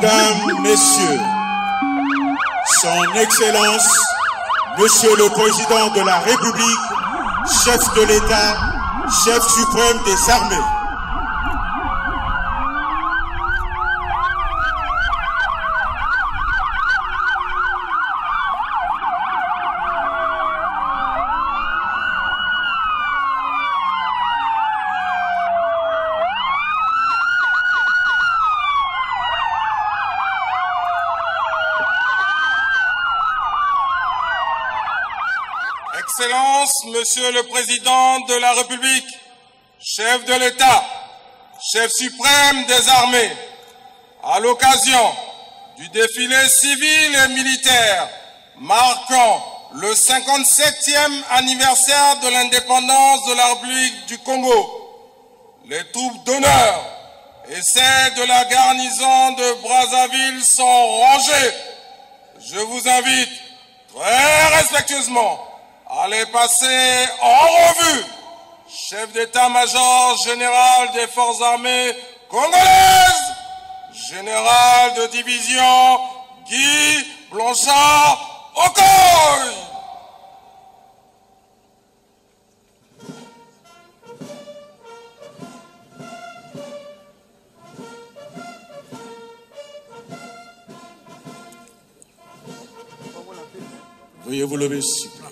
Mesdames, Messieurs, Son Excellence, Monsieur le Président de la République, chef de l'État, chef suprême des armées. Excellence, Monsieur le Président de la République, chef de l'État, chef suprême des armées, à l'occasion du défilé civil et militaire marquant le 57e anniversaire de l'indépendance de la République du Congo, les troupes d'honneur et celles de la garnison de Brazzaville sont rangées. Je vous invite très respectueusement à les passer en revue. Chef d'état-major général des forces armées congolaises, général de division Guy Blanchard-Okoy. Veuillez vous lever, s'il vous plaît.